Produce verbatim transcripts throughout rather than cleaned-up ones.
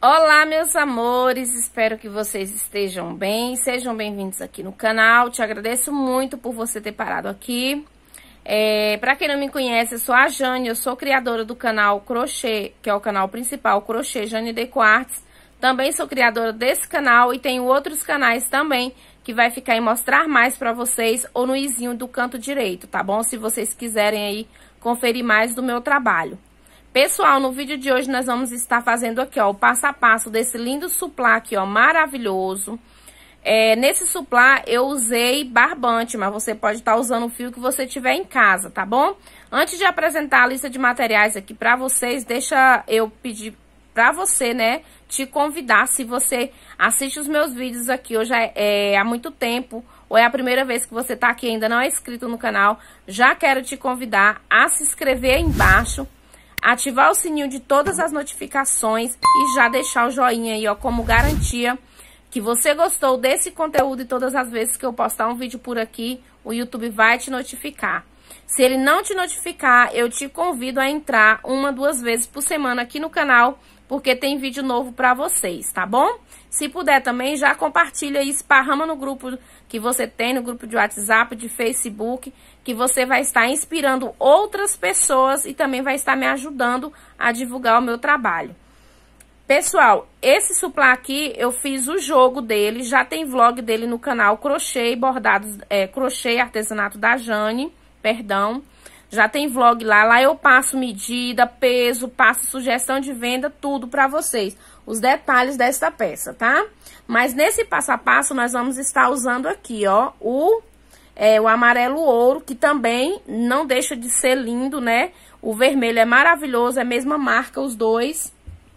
Olá, meus amores, espero que vocês estejam bem, sejam bem-vindos aqui no canal. Te agradeço muito por você ter parado aqui. É, para quem não me conhece, eu sou a Jane, eu sou criadora do canal Crochê, que é o canal principal, Crochê Jane Deco Artes. Também sou criadora desse canal e tenho outros canais também, que vai ficar em mostrar mais pra vocês ou no izinho do canto direito, tá bom? Se vocês quiserem aí conferir mais do meu trabalho. Pessoal, no vídeo de hoje nós vamos estar fazendo aqui, ó, o passo a passo desse lindo suplá aqui, ó, maravilhoso. É, nesse suplá eu usei barbante, mas você pode estar usando o fio que você tiver em casa, tá bom? Antes de apresentar a lista de materiais aqui pra vocês, deixa eu pedir pra você, né, te convidar, se você assiste os meus vídeos aqui hoje é, é, há muito tempo, ou é a primeira vez que você tá aqui e ainda não é inscrito no canal, já quero te convidar a se inscrever aí embaixo, ativar o sininho de todas as notificações e já deixar o joinha aí, ó, como garantia que você gostou desse conteúdo e todas as vezes que eu postar um vídeo por aqui, o YouTube vai te notificar. Se ele não te notificar, eu te convido a entrar uma, duas vezes por semana aqui no canal, porque tem vídeo novo pra vocês, tá bom? Se puder também, já compartilha e esparrama no grupo que você tem, no grupo de WhatsApp, de Facebook, que você vai estar inspirando outras pessoas e também vai estar me ajudando a divulgar o meu trabalho. Pessoal, esse suplá aqui, eu fiz o jogo dele, já tem vlog dele no canal Crochê e Bordados, é, Crochê e Artesanato da Jane, perdão. Já tem vlog lá, lá eu passo medida, peso, passo sugestão de venda, tudo pra vocês. Os detalhes dessa peça, tá? Mas nesse passo a passo nós vamos estar usando aqui, ó, o, é, o amarelo ouro, que também não deixa de ser lindo, né? O vermelho é maravilhoso, é a mesma marca os dois.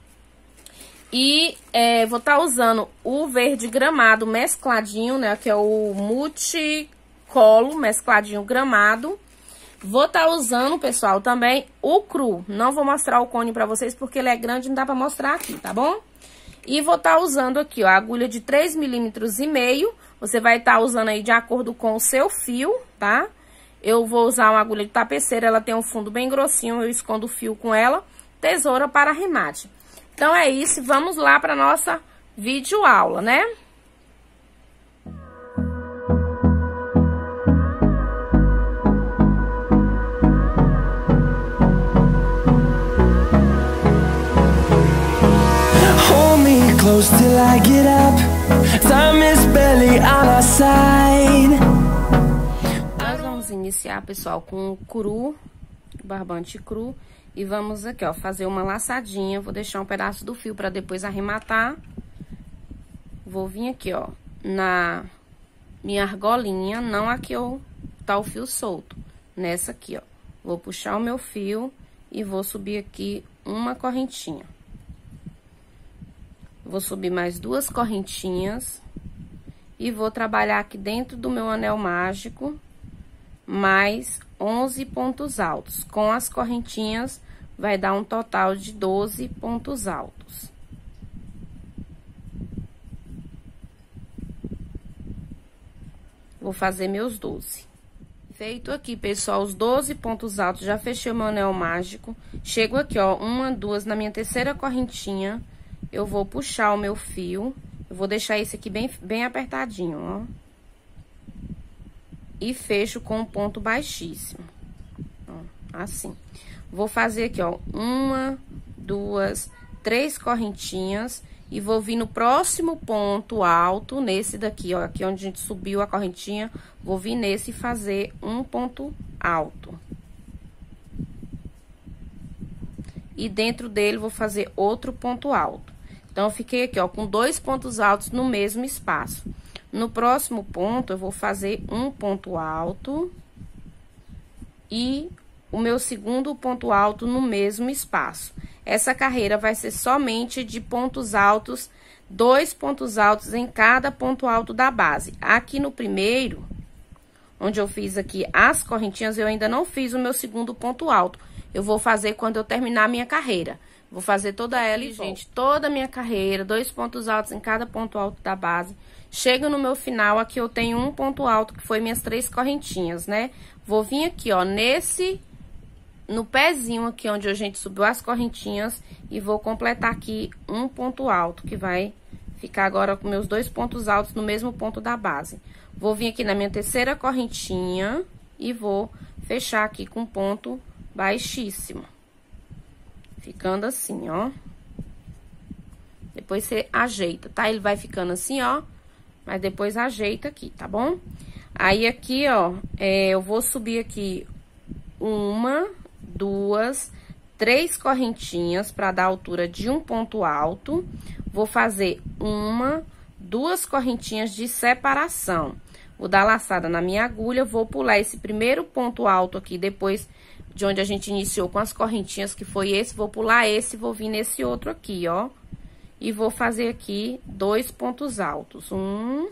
E é, vou estar usando o verde gramado mescladinho, né? Que é o multicolo mescladinho gramado. Vou estar usando, pessoal, também o cru. Não vou mostrar o cone pra vocês porque ele é grande e não dá pra mostrar aqui, tá bom? E vou estar usando aqui, ó, a agulha de três milímetros e meio. Você vai estar usando aí de acordo com o seu fio, tá? Eu vou usar uma agulha de tapeceira, ela tem um fundo bem grossinho, eu escondo o fio com ela. Tesoura para arremate. Então é isso, vamos lá pra nossa videoaula, né? Close till I get up. Time is barely on our side. Nós vamos iniciar, pessoal, com o cru, barbante cru, e vamos aqui, ó, fazer uma laçadinha. Vou deixar um pedaço do fio para depois arrematar. Vou vir aqui, ó, na minha argolinha, não aqui, ó, tá o fio solto, nessa aqui, ó. Vou puxar o meu fio e vou subir aqui uma correntinha. Vou subir mais duas correntinhas e vou trabalhar aqui dentro do meu anel mágico mais onze pontos altos. Com as correntinhas vai dar um total de doze pontos altos. Vou fazer meus doze. Feito aqui, pessoal, os doze pontos altos, já fechei o meu anel mágico. Chego aqui, ó, uma, duas, na minha terceira correntinha. Eu vou puxar o meu fio, eu vou deixar esse aqui bem, bem apertadinho, ó. E fecho com um ponto baixíssimo, ó, assim. Vou fazer aqui, ó, uma, duas, três correntinhas e vou vir no próximo ponto alto, nesse daqui, ó, aqui onde a gente subiu a correntinha, vou vir nesse e fazer um ponto alto. E dentro dele vou fazer outro ponto alto. Então, eu fiquei aqui, ó, com dois pontos altos no mesmo espaço. No próximo ponto, eu vou fazer um ponto alto e o meu segundo ponto alto no mesmo espaço. Essa carreira vai ser somente de pontos altos, dois pontos altos em cada ponto alto da base. Aqui no primeiro, onde eu fiz aqui as correntinhas, eu ainda não fiz o meu segundo ponto alto. Eu vou fazer quando eu terminar a minha carreira. Vou fazer toda ela e, gente, toda a minha carreira, dois pontos altos em cada ponto alto da base. Chego no meu final, aqui eu tenho um ponto alto, que foi minhas três correntinhas, né? Vou vir aqui, ó, nesse no pezinho aqui, onde a gente subiu as correntinhas, e vou completar aqui um ponto alto, que vai ficar agora com meus dois pontos altos no mesmo ponto da base. Vou vir aqui na minha terceira correntinha e vou fechar aqui com ponto baixíssimo. Ficando assim, ó. Depois você ajeita, tá? Ele vai ficando assim, ó, mas depois ajeita aqui, tá bom? Aí, aqui, ó, é, eu vou subir aqui uma, duas, três correntinhas pra dar a altura de um ponto alto. Vou fazer uma, duas correntinhas de separação. Vou dar laçada na minha agulha, vou pular esse primeiro ponto alto aqui, depois de onde a gente iniciou com as correntinhas, que foi esse, vou pular esse, vou vir nesse outro aqui, ó. E vou fazer aqui dois pontos altos. Um,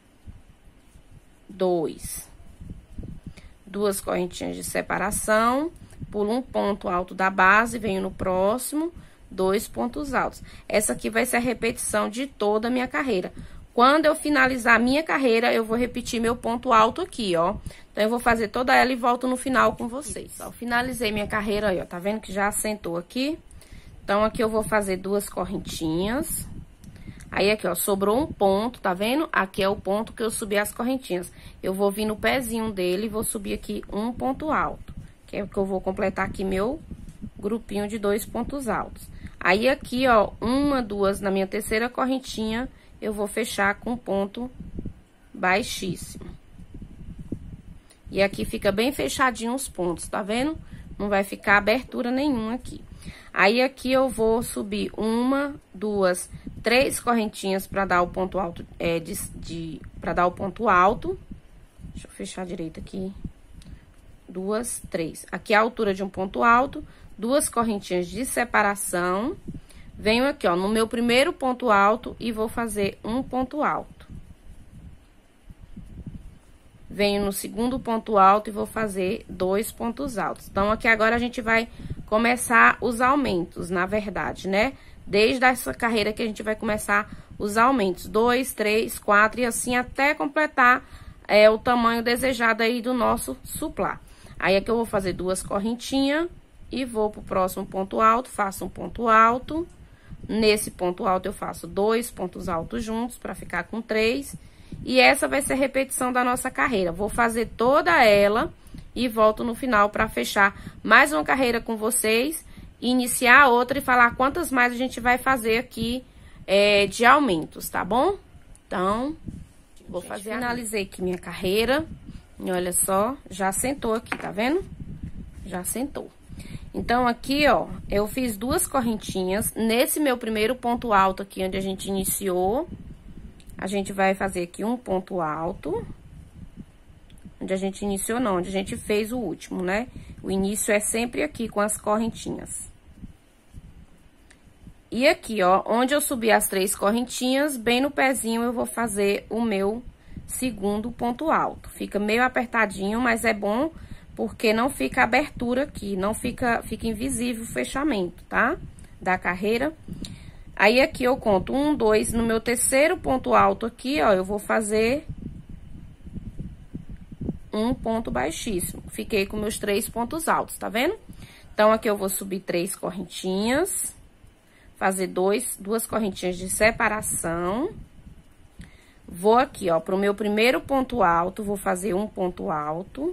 dois. Duas correntinhas de separação, pulo um ponto alto da base, venho no próximo, dois pontos altos. Essa aqui vai ser a repetição de toda a minha carreira. Quando eu finalizar a minha carreira, eu vou repetir meu ponto alto aqui, ó. Então, eu vou fazer toda ela e volto no final com vocês. Ó, finalizei minha carreira aí, ó, tá vendo que já assentou aqui? Então, aqui eu vou fazer duas correntinhas. Aí, aqui, ó, sobrou um ponto, tá vendo? Aqui é o ponto que eu subi as correntinhas. Eu vou vir no pezinho dele e vou subir aqui um ponto alto, que é o que eu vou completar aqui meu grupinho de dois pontos altos. Aí, aqui, ó, uma, duas, na minha terceira correntinha, eu vou fechar com ponto baixíssimo. E aqui fica bem fechadinho os pontos, tá vendo? Não vai ficar abertura nenhuma aqui. Aí, aqui eu vou subir uma, duas, três correntinhas para dar o ponto alto, é, de, de, para dar o ponto alto. Deixa eu fechar direito aqui. Duas, três. Aqui é a altura de um ponto alto, duas correntinhas de separação. Venho aqui, ó, no meu primeiro ponto alto e vou fazer um ponto alto. Venho no segundo ponto alto e vou fazer dois pontos altos. Então, aqui agora a gente vai começar os aumentos, na verdade, né? Desde essa carreira que a gente vai começar os aumentos. Dois, três, quatro e assim até completar é, o tamanho desejado aí do nosso suplá. Aí, aqui eu vou fazer duas correntinhas e vou pro próximo ponto alto, faço um ponto alto. Nesse ponto alto, eu faço dois pontos altos juntos para ficar com três. E essa vai ser a repetição da nossa carreira. Vou fazer toda ela e volto no final para fechar mais uma carreira com vocês, iniciar a outra e falar quantas mais a gente vai fazer aqui é, de aumentos, tá bom? Então, vou fazer. Finalizei aqui minha carreira. E olha só, já sentou aqui, tá vendo? Já sentou. Então, aqui, ó, eu fiz duas correntinhas. Nesse meu primeiro ponto alto aqui, onde a gente iniciou, a gente vai fazer aqui um ponto alto. Onde a gente iniciou, não, onde a gente fez o último, né? O início é sempre aqui com as correntinhas. E aqui, ó, onde eu subi as três correntinhas, bem no pezinho, eu vou fazer o meu segundo ponto alto. Fica meio apertadinho, mas é bom porque não fica abertura aqui, não fica, fica invisível o fechamento, tá? Da carreira. Aí, aqui eu conto um, dois, no meu terceiro ponto alto aqui, ó, eu vou fazer um ponto baixíssimo. Fiquei com meus três pontos altos, tá vendo? Então, aqui eu vou subir três correntinhas, fazer dois, duas correntinhas de separação. Vou aqui, ó, pro meu primeiro ponto alto, vou fazer um ponto alto.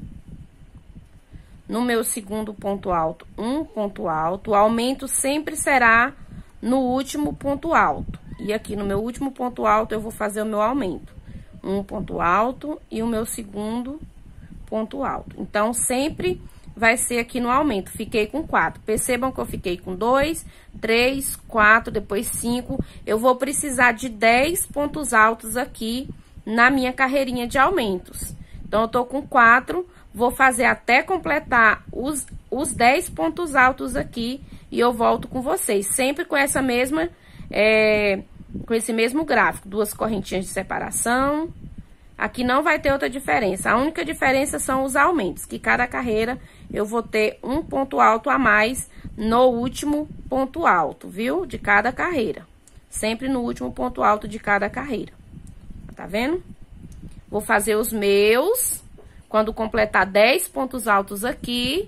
No meu segundo ponto alto, um ponto alto. O aumento sempre será no último ponto alto. E aqui no meu último ponto alto, eu vou fazer o meu aumento. Um ponto alto e o meu segundo ponto alto. Então, sempre vai ser aqui no aumento. Fiquei com quatro. Percebam que eu fiquei com dois, três, quatro, depois cinco. Eu vou precisar de dez pontos altos aqui na minha carreirinha de aumentos. Então, eu tô com quatro, vou fazer até completar os, os dez pontos altos aqui e eu volto com vocês. Sempre com essa mesma, é, com esse mesmo gráfico. Duas correntinhas de separação. Aqui não vai ter outra diferença. A única diferença são os aumentos, que cada carreira eu vou ter um ponto alto a mais no último ponto alto, viu? De cada carreira. Sempre no último ponto alto de cada carreira. Tá vendo? Vou fazer os meus. Quando completar dez pontos altos aqui,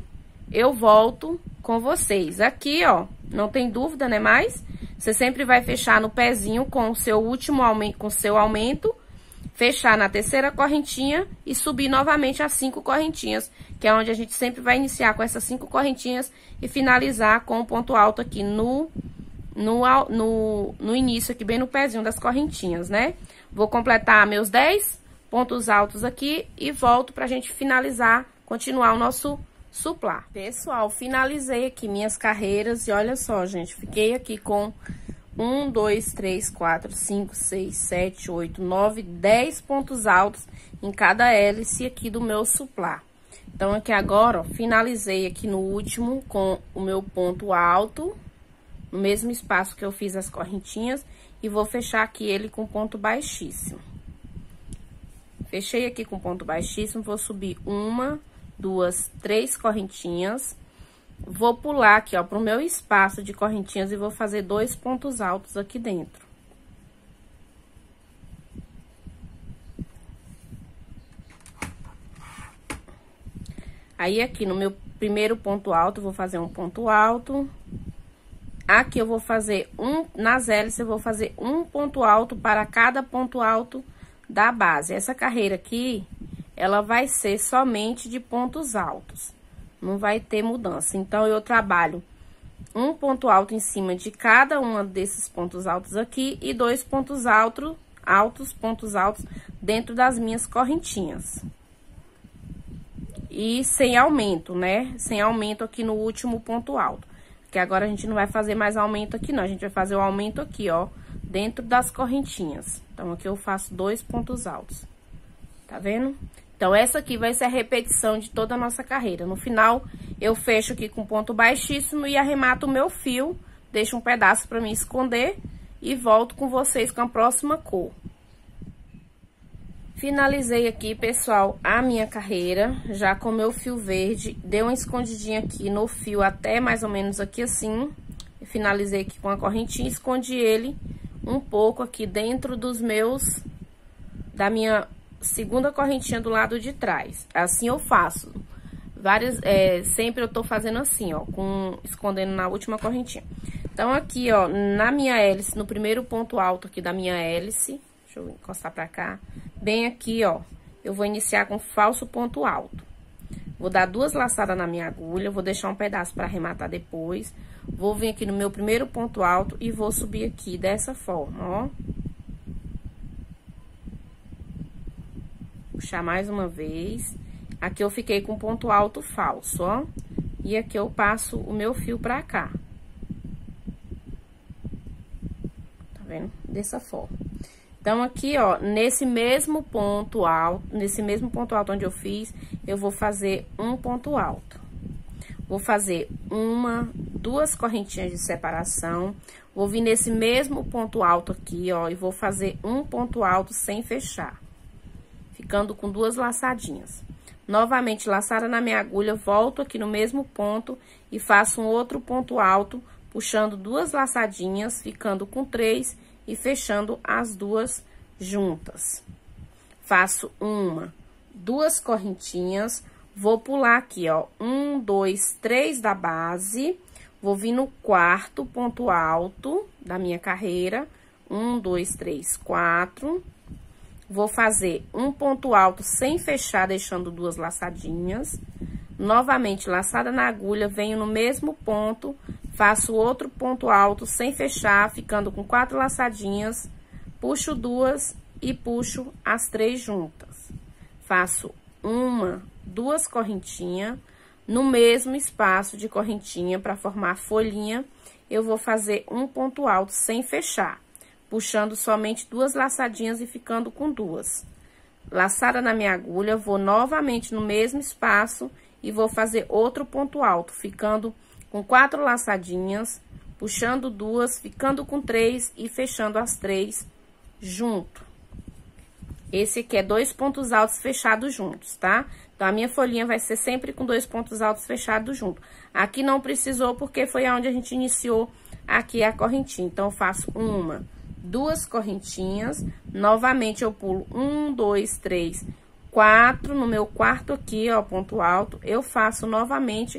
eu volto com vocês. Aqui, ó, não tem dúvida, né, mais? Você sempre vai fechar no pezinho com o seu último aumento, com o seu aumento, fechar na terceira correntinha e subir novamente as cinco correntinhas, que é onde a gente sempre vai iniciar com essas cinco correntinhas e finalizar com o ponto alto aqui no, no, no, no início, aqui bem no pezinho das correntinhas, né? Vou completar meus dez pontos altos aqui e volto pra gente finalizar, continuar o nosso suplar. Pessoal, finalizei aqui minhas carreiras e olha só, gente, fiquei aqui com um, dois, três, quatro, cinco, seis, sete, oito, nove, dez pontos altos em cada hélice aqui do meu suplar. Então, aqui agora, ó, finalizei aqui no último com o meu ponto alto, no mesmo espaço que eu fiz as correntinhas, e vou fechar aqui ele com ponto baixíssimo. Fechei aqui com ponto baixíssimo, vou subir uma, duas, três correntinhas. Vou pular aqui, ó, pro meu espaço de correntinhas e vou fazer dois pontos altos aqui dentro. Aí, aqui no meu primeiro ponto alto, vou fazer um ponto alto. Aqui eu vou fazer um, nas hélices eu vou fazer um ponto alto para cada ponto alto da base. Essa carreira aqui, ela vai ser somente de pontos altos. Não vai ter mudança. Então, eu trabalho um ponto alto em cima de cada um desses pontos altos aqui e dois pontos altos, altos, pontos altos dentro das minhas correntinhas. E sem aumento, né? Sem aumento aqui no último ponto alto. Porque agora a gente não vai fazer mais aumento aqui, não. A gente vai fazer o aumento aqui, ó, dentro das correntinhas. Então, aqui eu faço dois pontos altos. Tá vendo? Então, essa aqui vai ser a repetição de toda a nossa carreira. No final, eu fecho aqui com ponto baixíssimo e arremato o meu fio, deixo um pedaço para me esconder e volto com vocês com a próxima cor. Finalizei aqui, pessoal, a minha carreira, já com o meu fio verde. Dei uma escondidinha aqui no fio até mais ou menos aqui assim. Finalizei aqui com a correntinha, escondi ele um pouco aqui dentro dos meus, da minha segunda correntinha do lado de trás. Assim eu faço. Várias, é, sempre eu tô fazendo assim, ó, com, escondendo na última correntinha. Então, aqui, ó, na minha hélice, no primeiro ponto alto aqui da minha hélice, deixa eu encostar pra cá, bem aqui, ó, eu vou iniciar com falso ponto alto. Vou dar duas laçadas na minha agulha, vou deixar um pedaço pra arrematar depois. Vou vir aqui no meu primeiro ponto alto e vou subir aqui dessa forma, ó. Puxar mais uma vez. Aqui eu fiquei com ponto alto falso, ó. E aqui eu passo o meu fio pra cá. Tá vendo? Dessa forma. Então, aqui, ó, nesse mesmo ponto alto, nesse mesmo ponto alto onde eu fiz, eu vou fazer um ponto alto. Vou fazer uma, duas correntinhas de separação. Vou vir nesse mesmo ponto alto aqui, ó, e vou fazer um ponto alto sem fechar. Ficando com duas laçadinhas. Novamente, laçada na minha agulha, volto aqui no mesmo ponto e faço um outro ponto alto, puxando duas laçadinhas, ficando com três e fechando as duas juntas. Faço uma, duas correntinhas, vou pular aqui, ó, um, dois, três da base, vou vir no quarto ponto alto da minha carreira, um, dois, três, quatro. Vou fazer um ponto alto sem fechar, deixando duas laçadinhas. Novamente, laçada na agulha, venho no mesmo ponto, faço outro ponto alto sem fechar, ficando com quatro laçadinhas, puxo duas e puxo as três juntas. Faço uma, duas correntinhas, no mesmo espaço de correntinha para formar a folhinha, eu vou fazer um ponto alto sem fechar, puxando somente duas laçadinhas e ficando com duas. Laçada na minha agulha, vou novamente no mesmo espaço e vou fazer outro ponto alto, ficando com quatro laçadinhas, puxando duas, ficando com três e fechando as três junto. Esse aqui é dois pontos altos fechados juntos, tá? Então, a minha folhinha vai ser sempre com dois pontos altos fechados junto. Aqui não precisou, porque foi onde a gente iniciou aqui a correntinha. Então, eu faço uma, duas correntinhas, novamente eu pulo um, dois, três, quatro, no meu quarto aqui, ó, ponto alto, eu faço novamente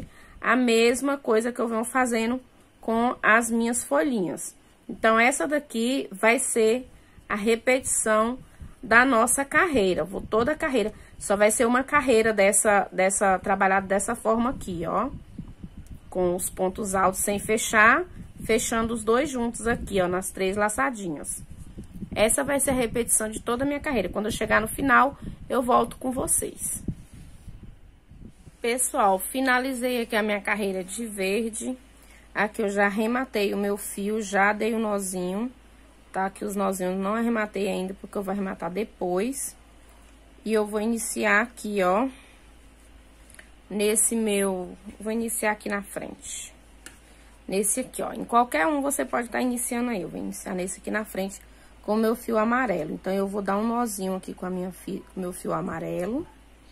a mesma coisa que eu venho fazendo com as minhas folhinhas. Então, essa daqui vai ser a repetição da nossa carreira. Vou toda a carreira, só vai ser uma carreira dessa, dessa, trabalhada dessa forma aqui, ó. Com os pontos altos sem fechar, fechando os dois juntos aqui, ó, nas três laçadinhas. Essa vai ser a repetição de toda a minha carreira. Quando eu chegar no final, eu volto com vocês. Pessoal, finalizei aqui a minha carreira de verde. Aqui eu já arrematei o meu fio, já dei o nozinho, tá? Aqui os nozinhos não arrematei ainda, porque eu vou arrematar depois. E eu vou iniciar aqui, ó, nesse meu... Vou iniciar aqui na frente. Nesse aqui, ó. Em qualquer um você pode estar iniciando aí. Eu vou iniciar nesse aqui na frente com o meu fio amarelo. Então, eu vou dar um nozinho aqui com a minha fio, meu fio amarelo.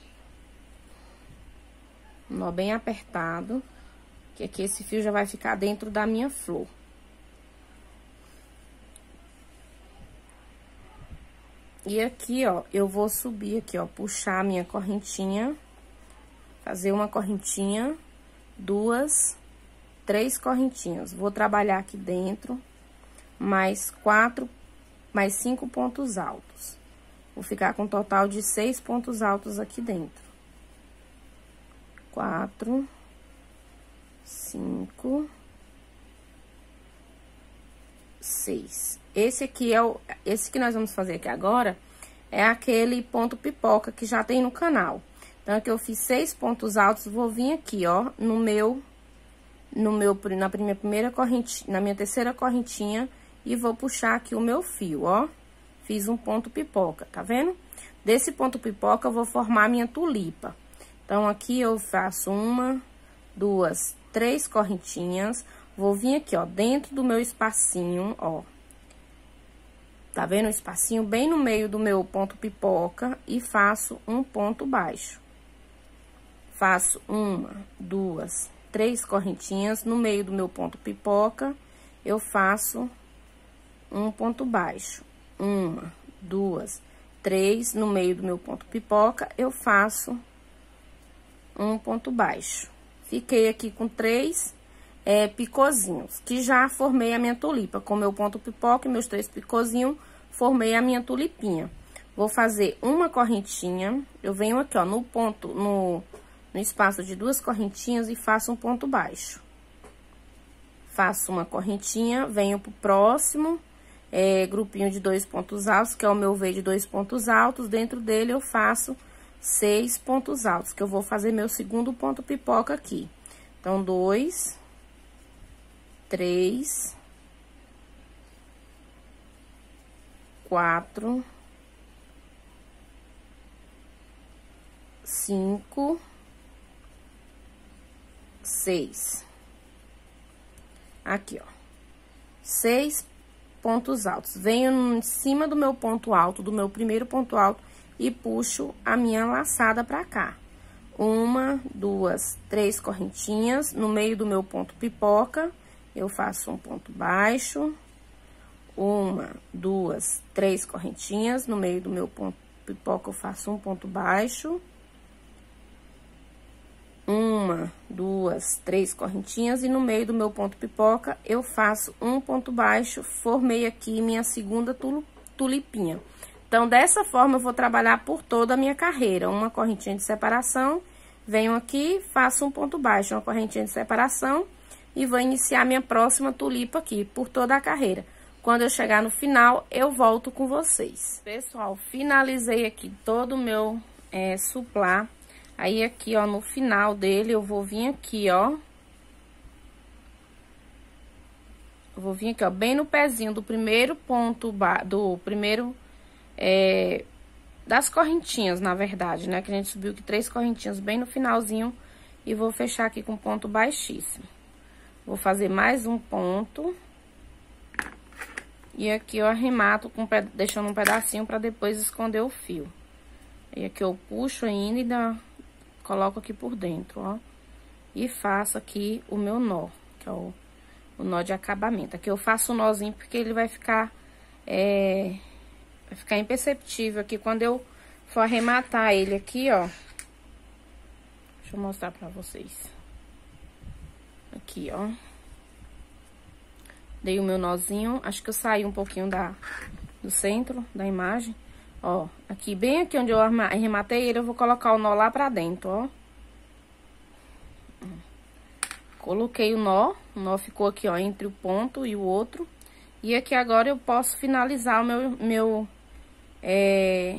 Um nó bem apertado, que aqui esse fio já vai ficar dentro da minha flor. E aqui, ó, eu vou subir aqui, ó, puxar a minha correntinha, fazer uma correntinha, duas, três correntinhas. Vou trabalhar aqui dentro mais quatro, mais cinco pontos altos. Vou ficar com um total de seis pontos altos aqui dentro. Quatro, cinco, seis. Esse aqui é o, esse que nós vamos fazer aqui agora é aquele ponto pipoca que já tem no canal. Então, aqui eu fiz seis pontos altos, vou vir aqui, ó, no meu, no meu, na minha primeira correntinha, na minha terceira correntinha e vou puxar aqui o meu fio, ó. Fiz um ponto pipoca, tá vendo? Desse ponto pipoca eu vou formar a minha tulipa. Então, aqui eu faço uma, duas, três correntinhas. Vou vir aqui, ó, dentro do meu espacinho, ó. Tá vendo o espacinho bem no meio do meu ponto pipoca e faço um ponto baixo. Faço uma, duas, três correntinhas. No meio do meu ponto pipoca, eu faço um ponto baixo. Uma, duas, três. No meio do meu ponto pipoca, eu faço um ponto baixo. Fiquei aqui com três é, picozinhos, que já formei a minha tulipa. Com meu ponto pipoca e meus três picozinhos, formei a minha tulipinha. Vou fazer uma correntinha, eu venho aqui, ó, no ponto, no, no espaço de duas correntinhas e faço um ponto baixo. Faço uma correntinha, venho pro próximo é, grupinho de dois pontos altos, que é o meu V de dois pontos altos. Dentro dele eu faço seis pontos altos, que eu vou fazer meu segundo ponto pipoca aqui. Então, dois, três, quatro, cinco, seis. Aqui, ó, seis pontos altos. Venho em cima do meu ponto alto, do meu primeiro ponto alto, e puxo a minha laçada pra cá. Uma, duas, três correntinhas. No meio do meu ponto pipoca, eu faço um ponto baixo. Uma, duas, três correntinhas. No meio do meu ponto pipoca, eu faço um ponto baixo. Uma, duas, três correntinhas. E no meio do meu ponto pipoca, eu faço um ponto baixo. Formei aqui minha segunda tulipinha. Então, dessa forma, eu vou trabalhar por toda a minha carreira. Uma correntinha de separação, venho aqui, faço um ponto baixo, uma correntinha de separação e vou iniciar minha próxima tulipa aqui, por toda a carreira. Quando eu chegar no final, eu volto com vocês. Pessoal, finalizei aqui todo o meu é, suplá. Aí, aqui, ó, no final dele, eu vou vir aqui, ó. Eu vou vir aqui, ó, bem no pezinho do primeiro ponto, do primeiro... É, das correntinhas, na verdade, né? Que a gente subiu aqui três correntinhas bem no finalzinho e vou fechar aqui com ponto baixíssimo. Vou fazer mais um ponto. E aqui eu arremato com, deixando um pedacinho pra depois esconder o fio. E aqui eu puxo ainda e dá, coloco aqui por dentro, ó. E faço aqui o meu nó, que é o, o nó de acabamento. Aqui eu faço o nozinho porque ele vai ficar... É, vai ficar imperceptível aqui quando eu for arrematar ele aqui, ó. Deixa eu mostrar pra vocês. Aqui, ó. Dei o meu nozinho. Acho que eu saí um pouquinho da, do centro da imagem. Ó, aqui, bem aqui onde eu arrematei ele, eu vou colocar o nó lá pra dentro, ó. Coloquei o nó. O nó ficou aqui, ó, entre o ponto e o outro. E aqui agora eu posso finalizar o meu... meu é,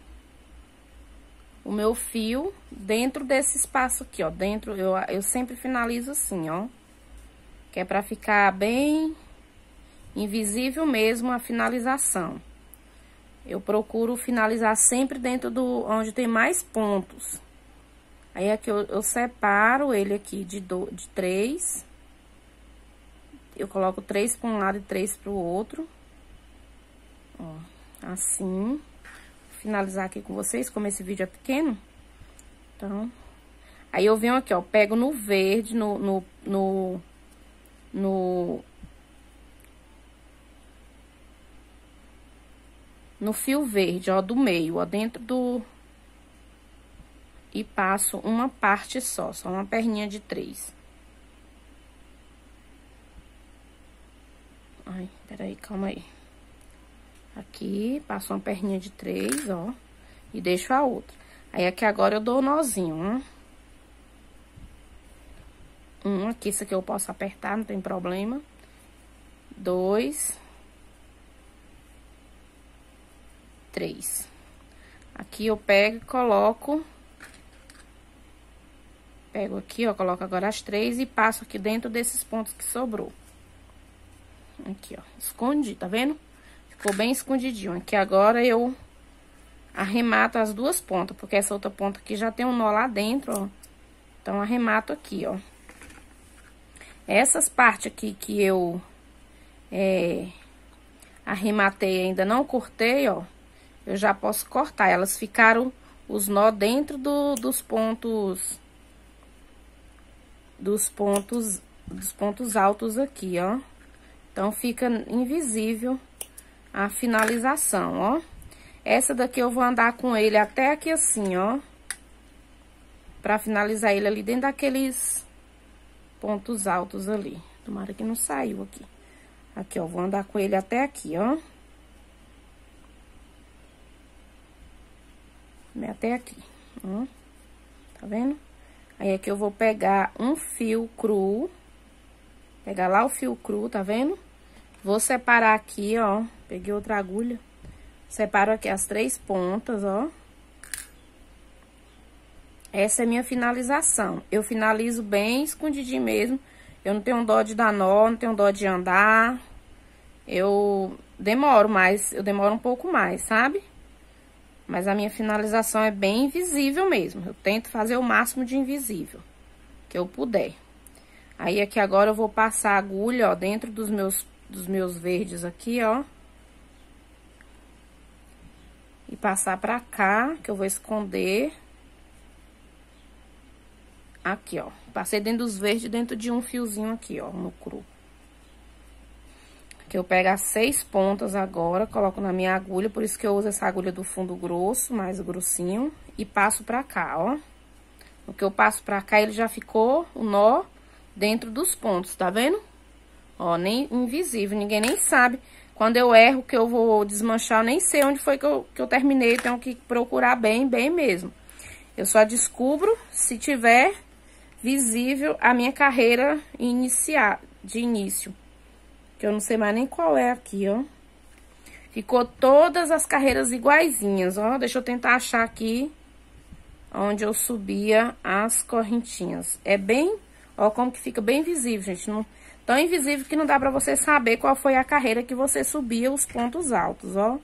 o meu fio dentro desse espaço aqui, ó. Dentro, eu, eu sempre finalizo assim, ó. Que é pra ficar bem invisível mesmo a finalização. Eu procuro finalizar sempre dentro do onde tem mais pontos. Aí aqui eu, eu separo ele aqui de, do, de três. Eu coloco três para um lado e três para o outro. Ó, assim. Vou finalizar aqui com vocês, como esse vídeo é pequeno. Então, aí eu venho aqui, ó, pego no verde, no... no, no, no no fio verde, ó, do meio, ó, dentro do... E passo uma parte só, só uma perninha de três. Ai, peraí, calma aí. Aqui, passo uma perninha de três, ó, e deixo a outra. Aí, aqui agora eu dou o nozinho, ó. Um aqui, isso aqui eu posso apertar, não tem problema. Dois... Três. Aqui eu pego e coloco. Pego aqui, ó, coloco agora as três e passo aqui dentro desses pontos que sobrou. Aqui, ó, escondi, tá vendo? Ficou bem escondidinho. Aqui agora eu arremato as duas pontas, porque essa outra ponta aqui já tem um nó lá dentro, ó. Então, arremato aqui, ó. Essas partes aqui que eu é, arrematei ainda não cortei, ó. Eu já posso cortar, elas ficaram os nó dentro do, dos pontos, dos pontos, dos pontos altos aqui, ó. Então, fica invisível a finalização, ó. Essa daqui eu vou andar com ele até aqui assim, ó. Pra finalizar ele ali dentro daqueles pontos altos ali. Tomara que não saiu aqui. Aqui, ó, vou andar com ele até aqui, ó. Até aqui, ó, tá vendo? Aí, aqui eu vou pegar um fio cru, pegar lá o fio cru, tá vendo? Vou separar aqui, ó, peguei outra agulha, separo aqui as três pontas, ó. Essa é minha finalização. Eu finalizo bem escondidinho mesmo, eu não tenho dó de dar nó, não tenho dó de andar, eu demoro mais, eu demoro um pouco mais, sabe? Mas a minha finalização é bem invisível mesmo. Eu tento fazer o máximo de invisível que eu puder. Aí, aqui agora eu vou passar a agulha, ó, dentro dos meus, dos meus verdes aqui, ó. E passar pra cá, que eu vou esconder. Aqui, ó. Passei dentro dos verdes, dentro de um fiozinho aqui, ó, no cru. Que eu pego as seis pontas agora, coloco na minha agulha, por isso que eu uso essa agulha do fundo grosso, mais grossinho, e passo pra cá, ó. O que eu passo pra cá, ele já ficou o nó dentro dos pontos, tá vendo? Ó, nem invisível, ninguém nem sabe. Quando eu erro que eu vou desmanchar, eu nem sei onde foi que eu, que eu terminei, tenho que procurar bem, bem mesmo. Eu só descubro se tiver visível a minha carreira iniciar, de início. Que eu não sei mais nem qual é aqui, ó. Ficou todas as carreiras iguaizinhas, ó. Deixa eu tentar achar aqui onde eu subia as correntinhas. É bem, ó, como que fica bem visível, gente. Não, tão invisível que não dá pra você saber qual foi a carreira que você subia os pontos altos, ó.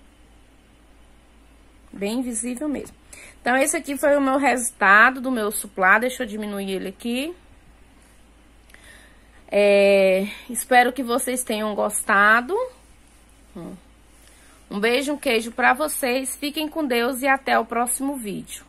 Bem invisível mesmo. Então, esse aqui foi o meu resultado do meu suplá. Deixa eu diminuir ele aqui. É, espero que vocês tenham gostado. Um beijo, um queijo pra vocês. Fiquem com Deus e até o próximo vídeo.